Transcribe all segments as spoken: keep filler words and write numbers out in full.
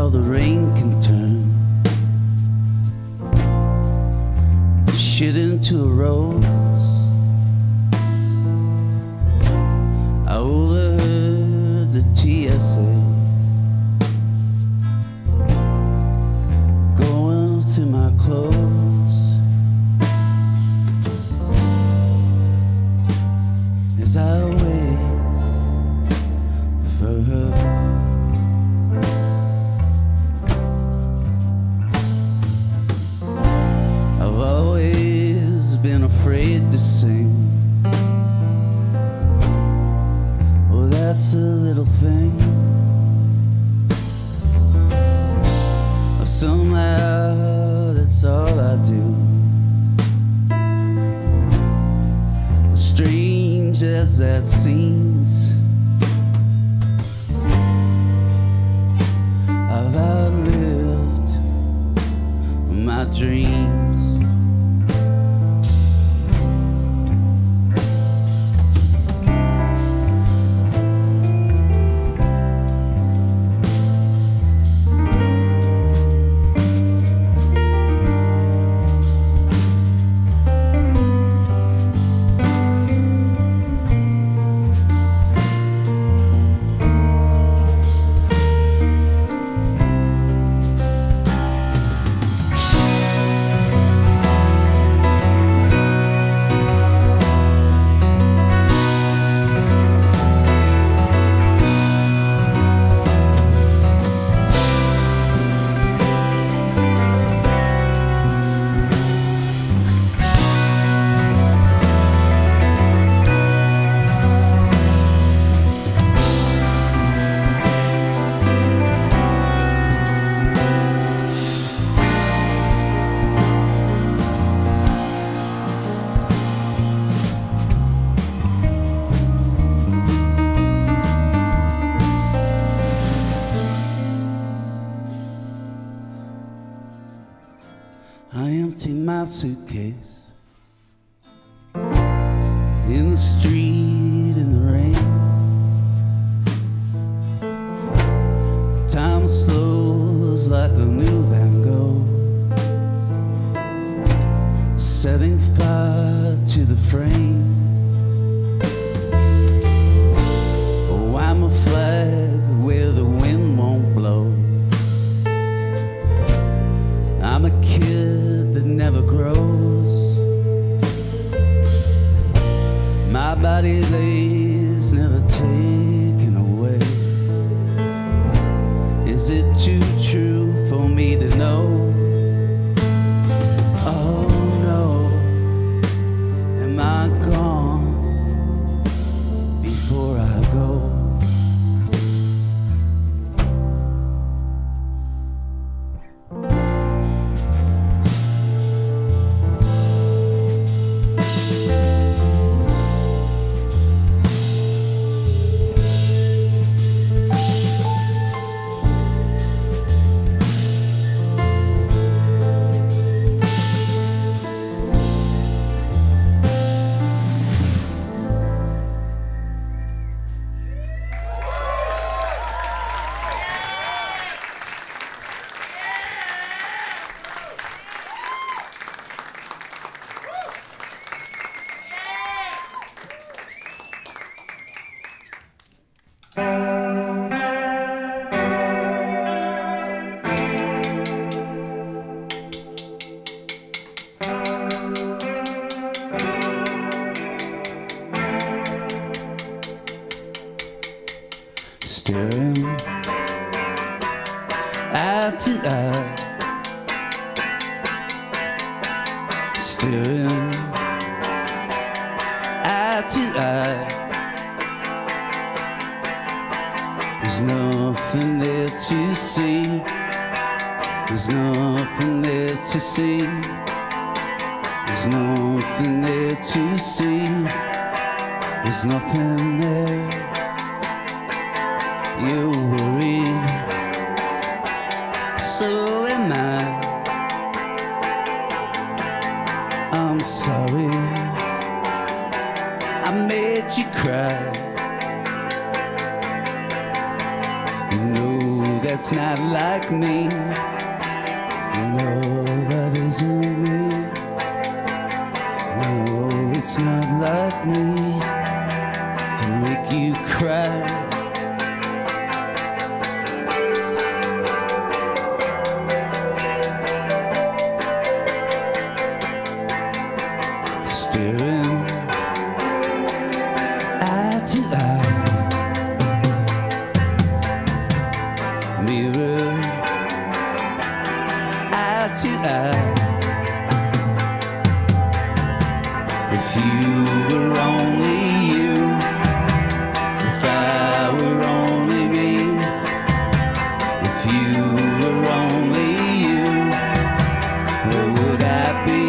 how the rain can turn shit into a rose. I overheard the T S A going through my clothes as I wait for her. I've always been afraid to sing. Oh, that's a little thing. Somehow that's all I do. Strange as that seems, I've outlived my dreams. Suitcase in the street in the rain. Time slows like a new Van Gogh, setting fire to the frame. Oh, I'm a flag where the wind won't blow. I'm a kid that never grows. My body lays never taken away. Is it too true for me to know? Oh no, am I gone before I go? Staring eye to eye, staring eye to eye. There's nothing there to see. There's nothing there to see. There's nothing there to see. There's nothing there. You're worried, so am I. I'm sorry I made you cry. You know that that's not like me. No, that isn't me. No, it's not like me to make you cry. Staring eye to eye, mirror eye to eye. If you were only you, if I were only me, if you were only you, where would I be?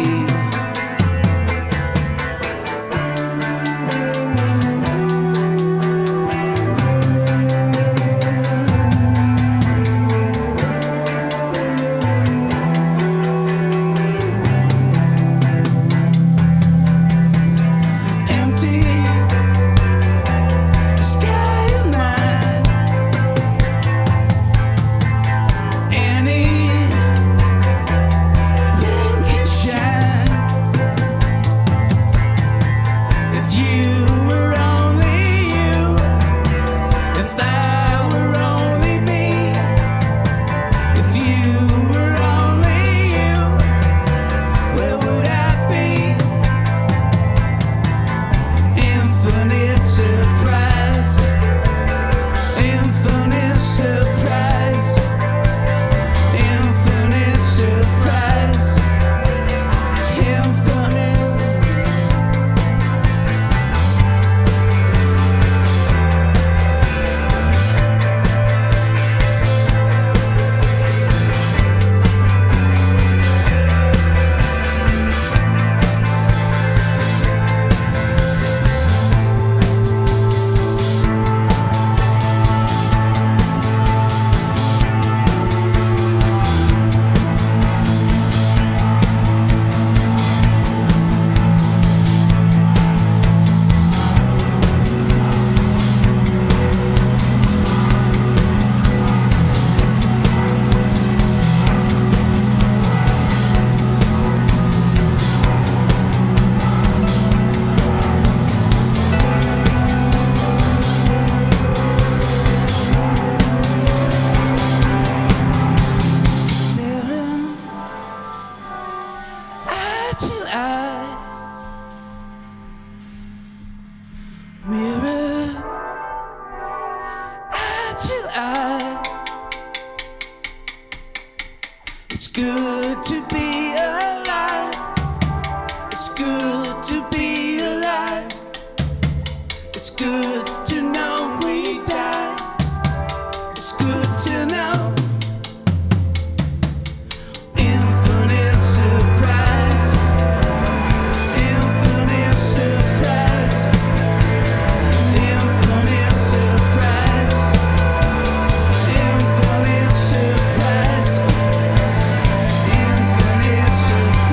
Infinite surprise.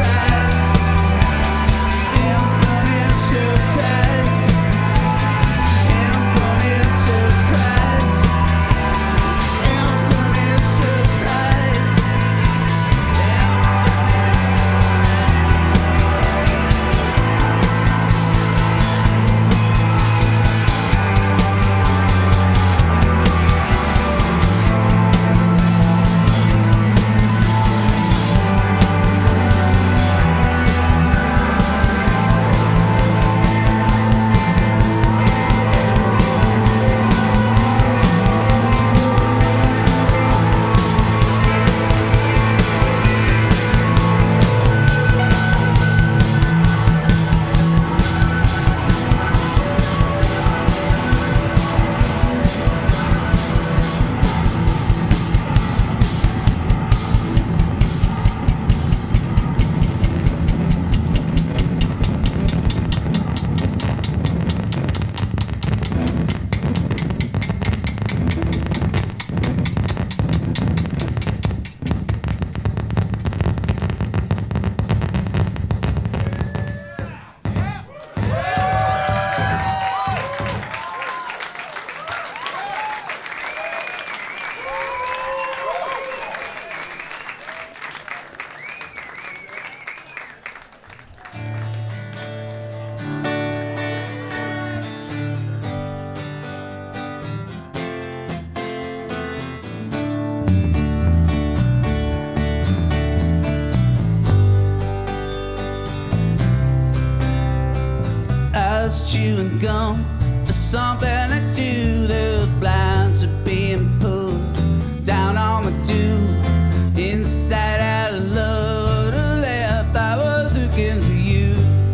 gone for something to do. The blinds are being pulled down on my due. Inside out of love to left, I was looking for you.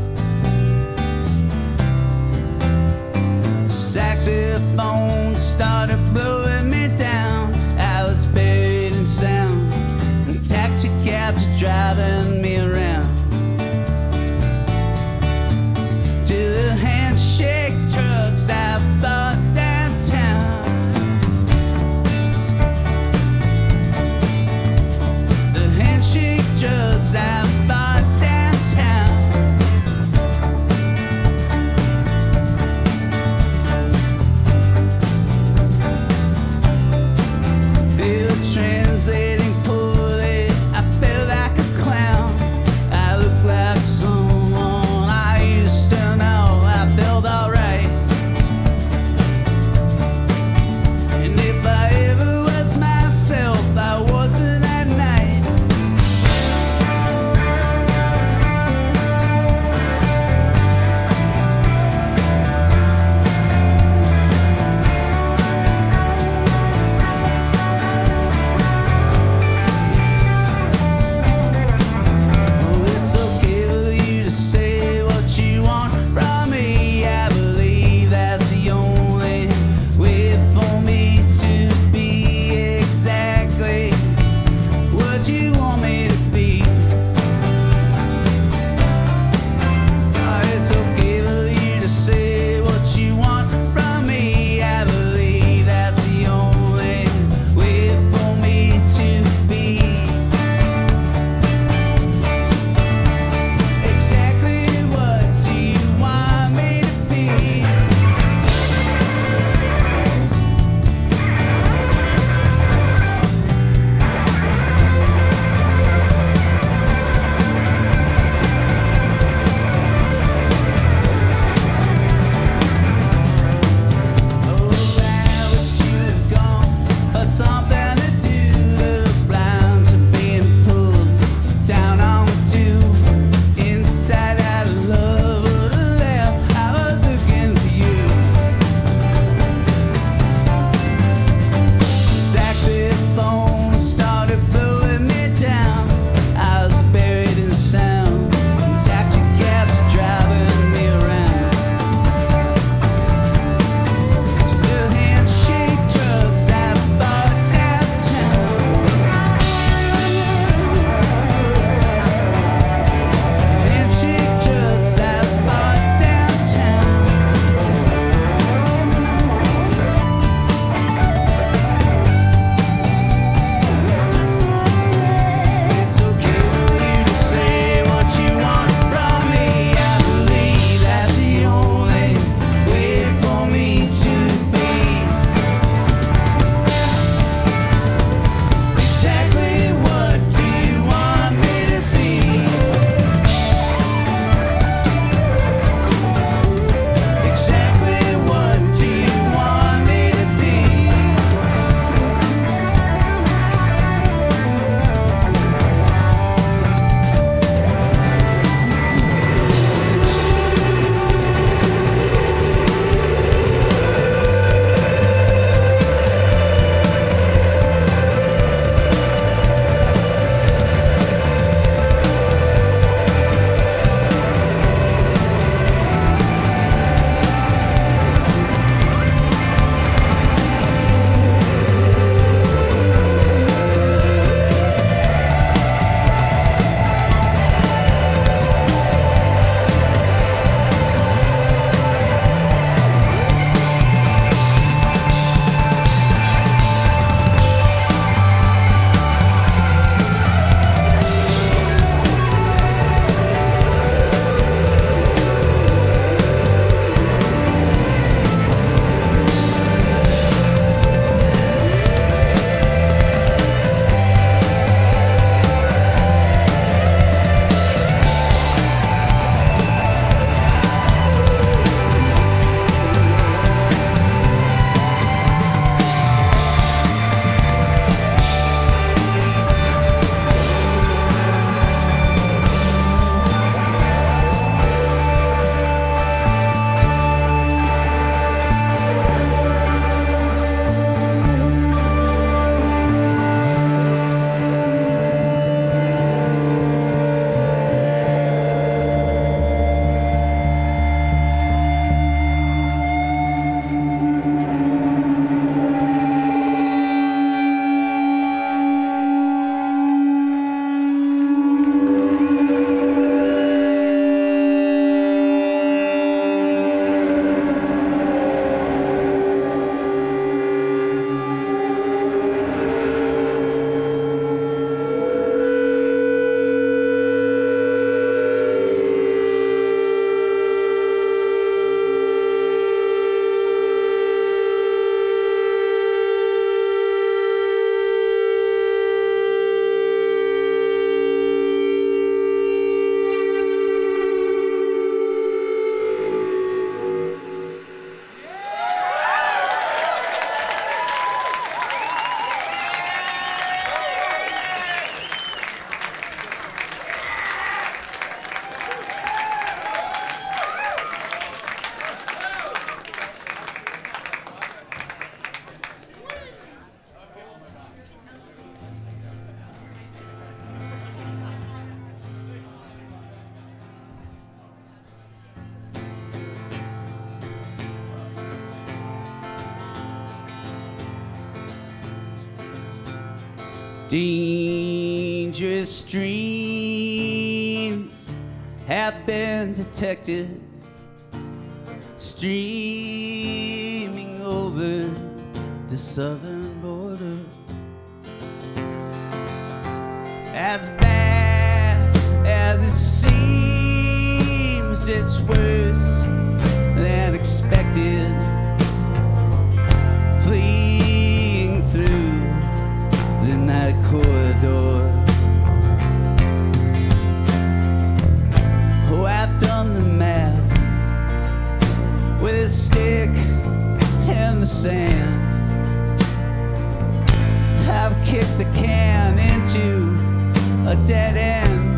Saxophone started blowing me down. I was buried in sound, and taxi cabs are driving me around to the handshake drugs I bought downtown. The handshake drugs I bought downtown. Bill translating poorly, I felt like a clown. Dangerous dreams have been detected, streaming over the southern border. As bad as it seems, it's worse than expected. Fleeing through the night corridor. Oh, I've done the math with a stick in the sand. I've kicked the can into a dead end.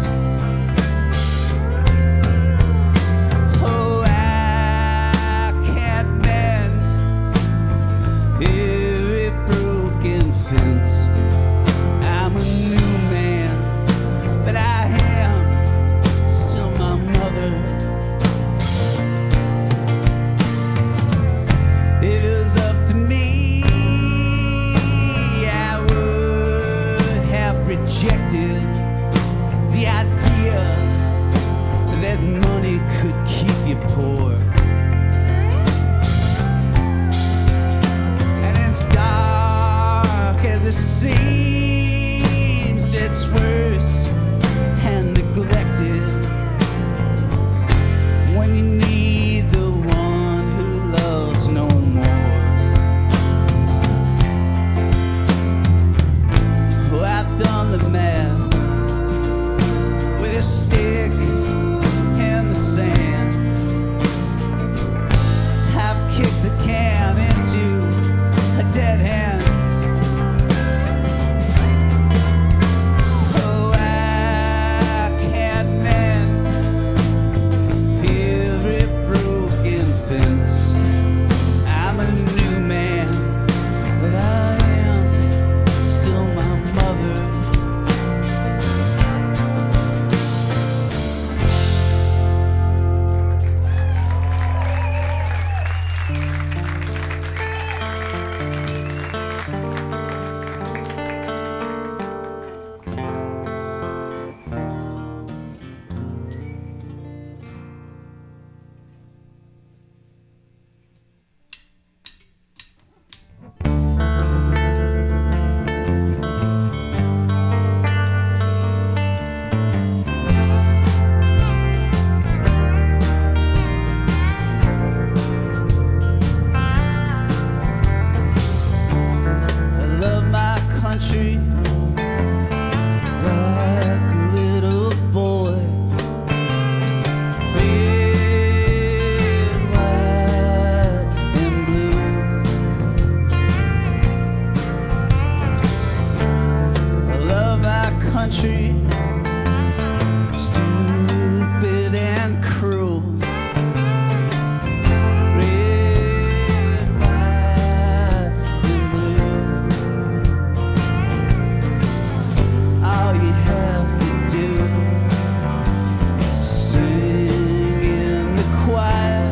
Oh, I can't mend every broken fence. I'm a new man, but I am still my mother. If it was up to me, I would have rejected the idea that money could keep you poor. And as dark as it seems, it's worse and neglected when you need the one who loves no more. Oh, I've done the math with a stick in the sand. I've kicked the can into a dead hand. Oh, I can't mend every broken fence. I'm a new man, but I am still my mother. I love my country like a little boy. Red, white, and blue. I love my country, stupid and cruel. Red, white, and blue. All you have to do is sing in the choir,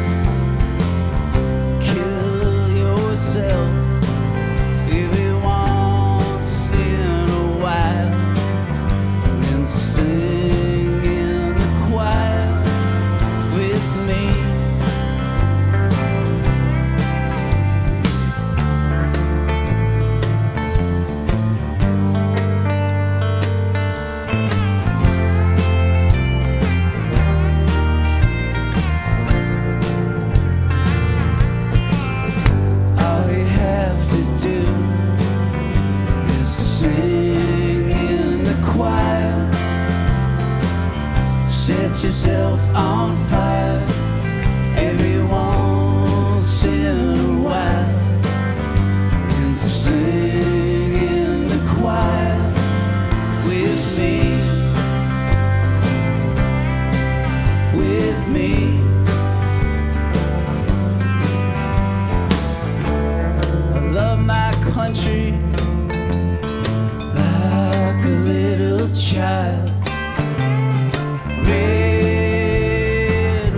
kill yourself every once in a while, and sing in the choir with me. All you have to do is sing in the choir, set yourself on fire every once in a while, and sing in the choir with me, with me. I love my country like a little child. Red,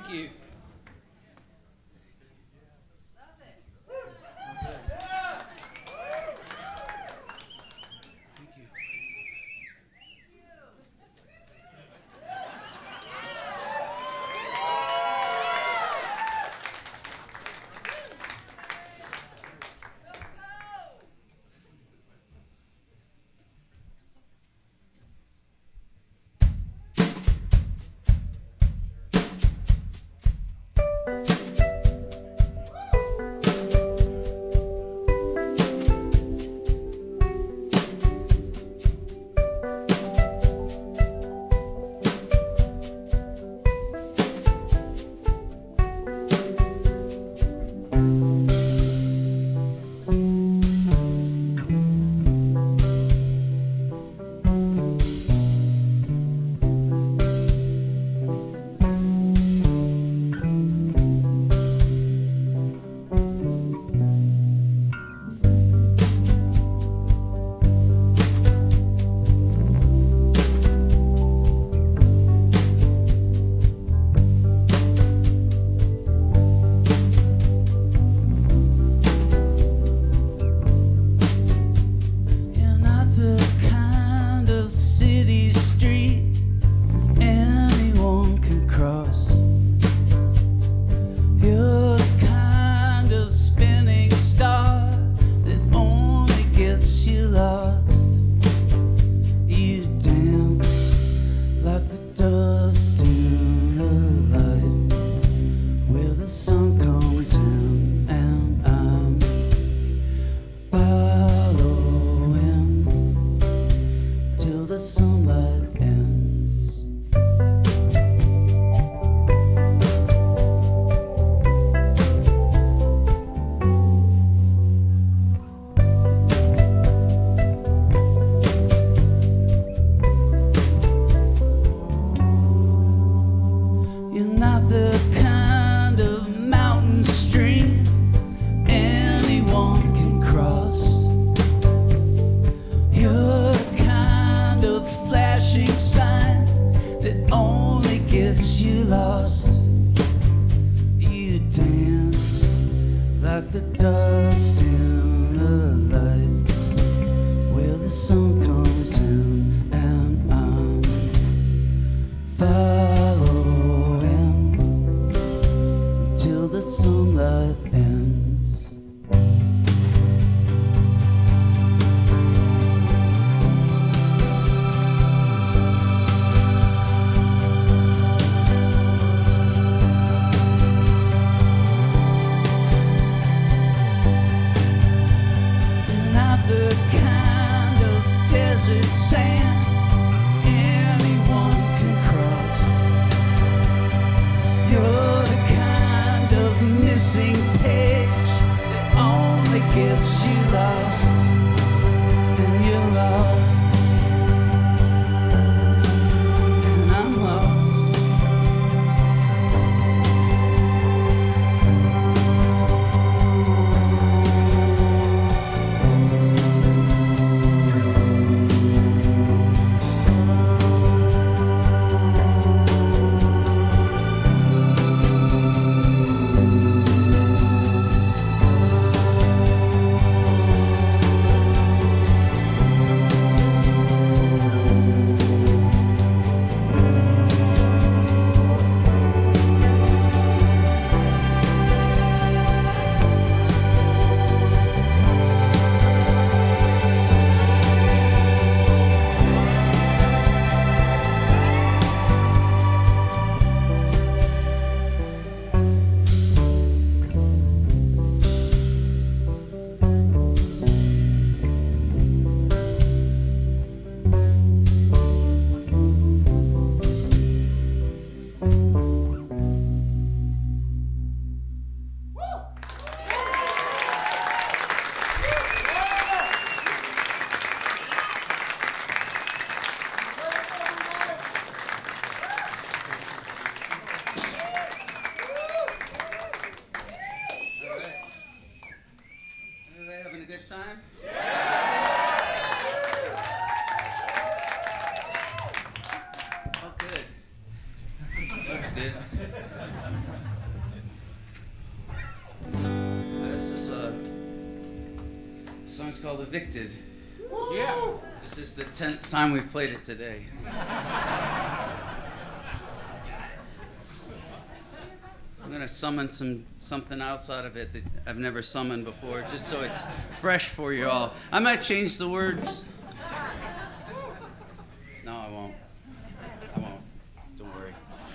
you. This is a the song's called Evicted. Yeah. This is the tenth time we've played it today. I'm gonna summon some something outside of it that I've never summoned before, just so it's fresh for you all. I might change the words. No, I won't. I won't. Don't worry.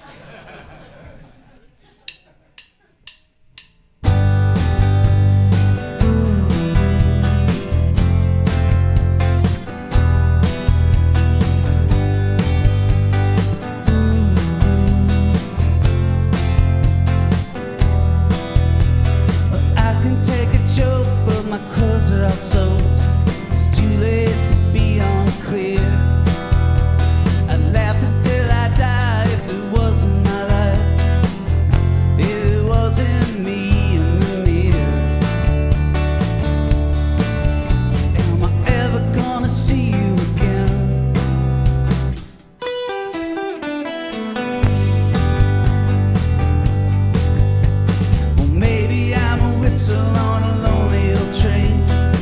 So it's too late to be unclear. I'd laugh until I die if it wasn't my life, if it wasn't me in the mirror. Am I ever gonna see you again? Well, maybe I'm a whistle on a lonely old train,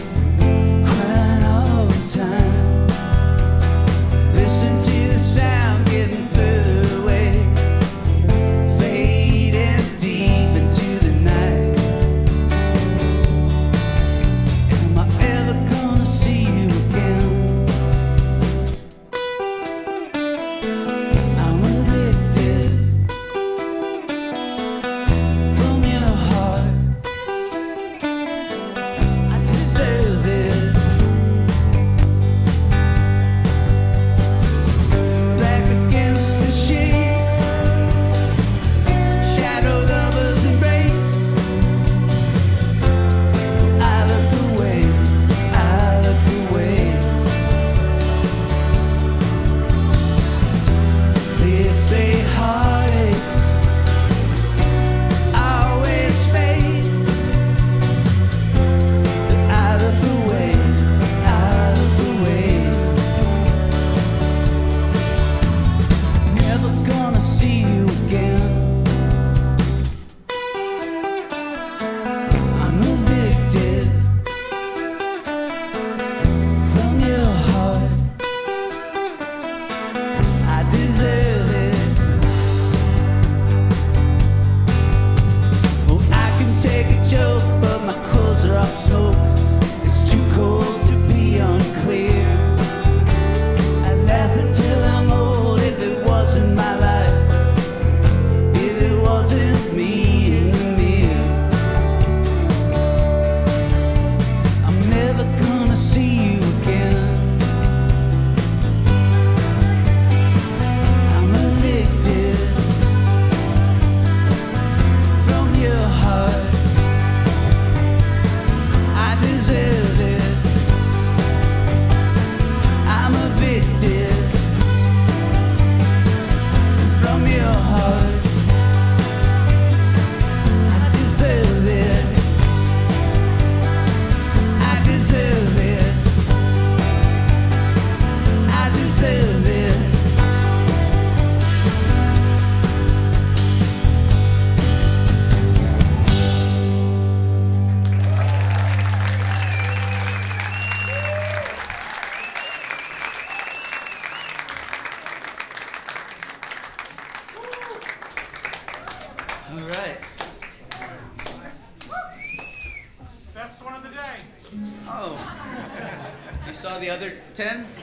ten?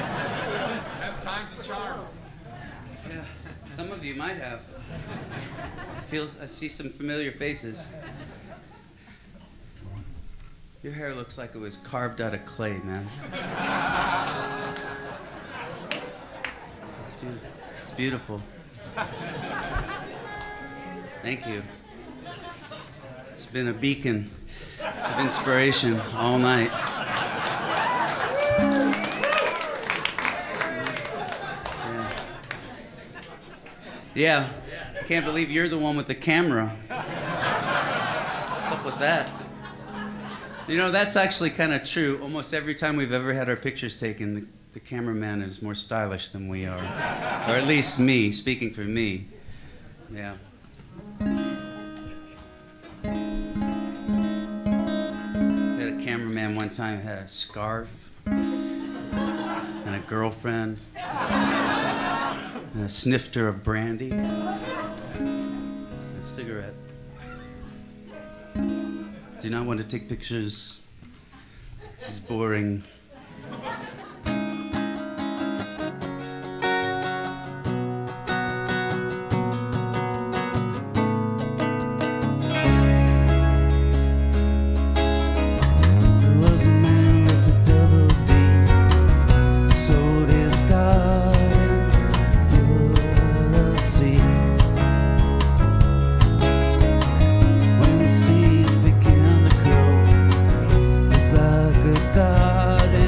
Ten times the charm. Yeah, some of you might have. I feel, I see some familiar faces. Your hair looks like it was carved out of clay, man. It's beautiful. Thank you. It's been a beacon of inspiration all night. Yeah, I can't believe you're the one with the camera. What's up with that? You know, that's actually kind of true. Almost every time we've ever had our pictures taken, the, the cameraman is more stylish than we are. Or at least me, speaking for me. Yeah. Had a cameraman one time who had a scarf and a girlfriend and a snifter of brandy and a cigarette. Do not want to take pictures. It's boring. Garden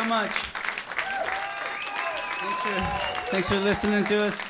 much. Thanks for, thanks for listening to us.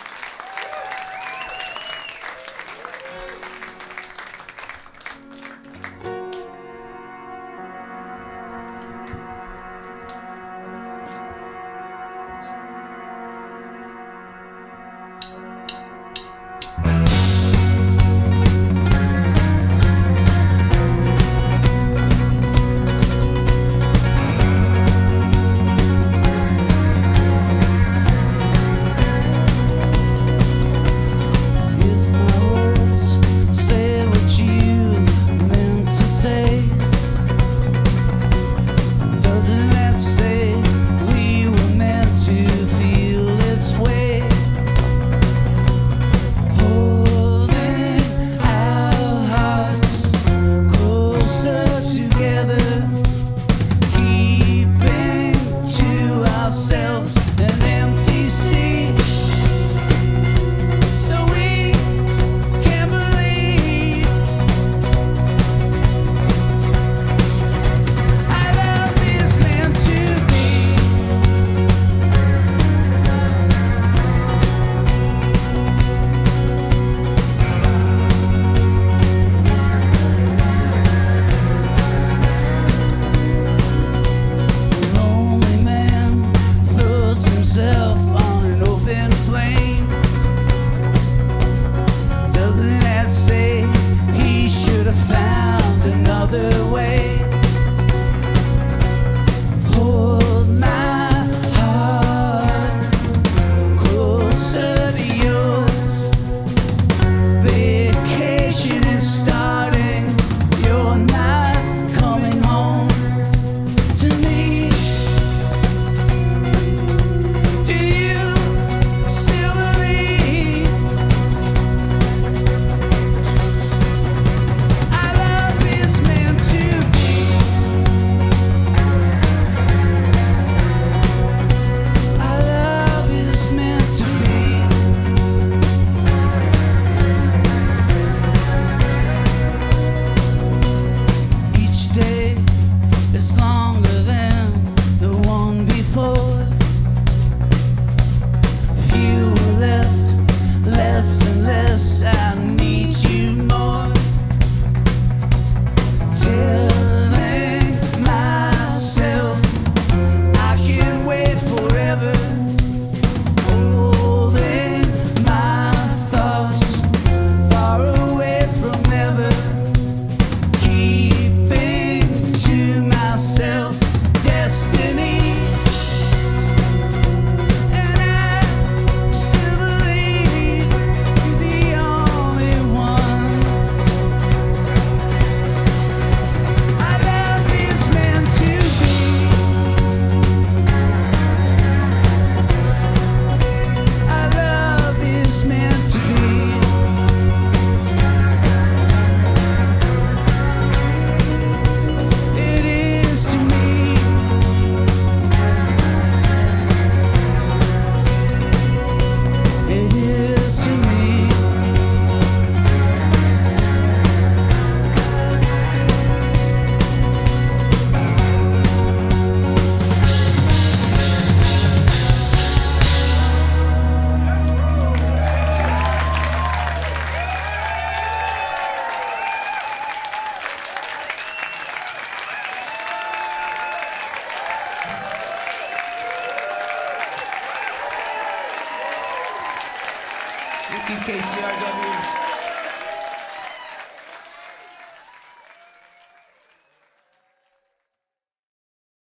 Thank you, K C R W.